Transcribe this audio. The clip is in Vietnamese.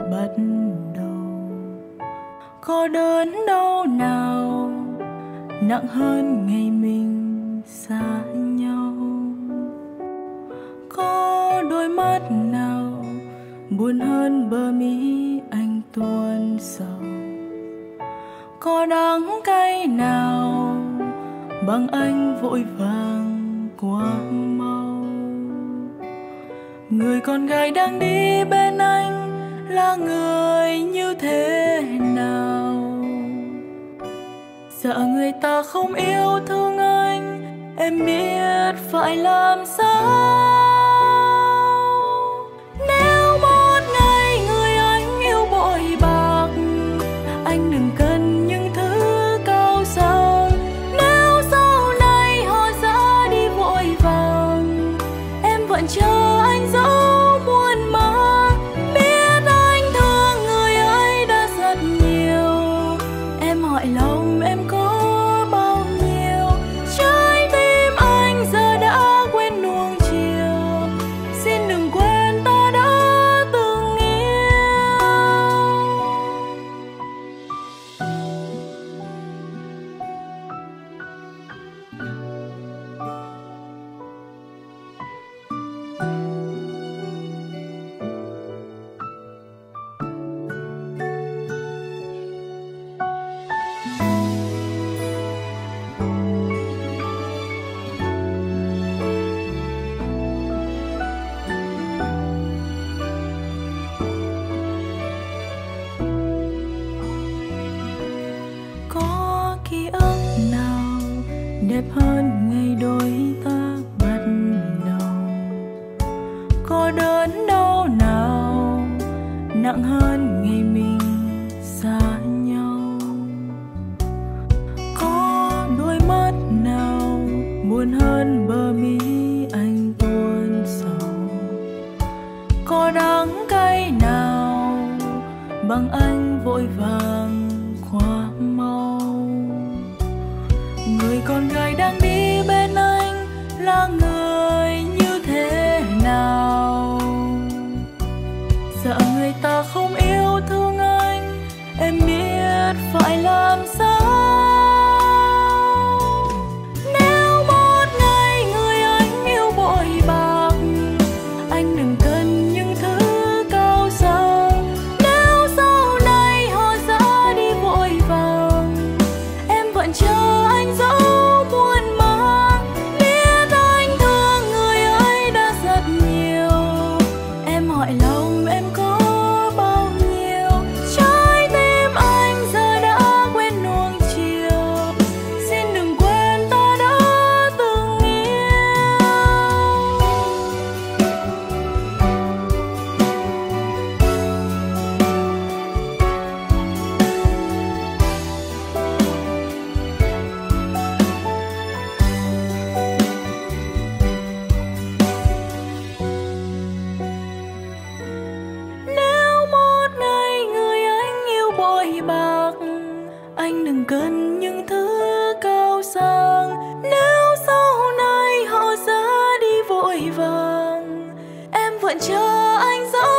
bắt đầu. Có đớn đau nào nặng hơn ngày mình xa nhau? Có đôi mắt nào buồn hơn bờ mi anh tuôn sầu? Có đắng cay nào bằng anh vội vàng quá mau? Người con gái đang đi bên anh là người như thế nào? Sợ người ta không yêu thương anh, em biết phải làm sao? Nếu một ngày người anh yêu bội bạc, anh đừng cần những thứ cao sang. Nếu sau này họ ra đi vội vàng, em vẫn chờ anh dẫu muôn màng. Biết anh thương người ấy đã rất nhiều, em hỏi lòng em có bao nhiêu? Trái tim anh giờ đã quên nuông chiều, xin đừng quên ta đã từng yêu. Có ký ức nào đẹp hơn ngày đôi ta bắt đầu? Có đớn đau nào nặng hơn ngày mình xa nhau? Có đôi mắt nào buồn hơn bờ mi anh tuôn sầu? Có đắng cay nào bằng anh vội vàng quá mau? Người con gái đang đi bên anh là người như thế nào? Sợ người ta không yêu thương anh, em biết phải làm sao? Nếu một ngày người anh yêu bội bạc, anh đừng cần những thứ cao sang. Nếu sau này họ ra đi vội vàng, em vẫn chờ anh dẫu muôn màng. Biết anh thương người ấy đã rất nhiều, em hỏi lòng em có bao nhiêu? Trái tim anh giờ đã quên nuông chiều, xin đừng quên ta đã từng yêu. Nếu một ngày người anh yêu bội bạc, anh đừng cần những thứ cao sang. Nếu sau này họ ra đi vội vàng, em vẫn chờ anh dẫu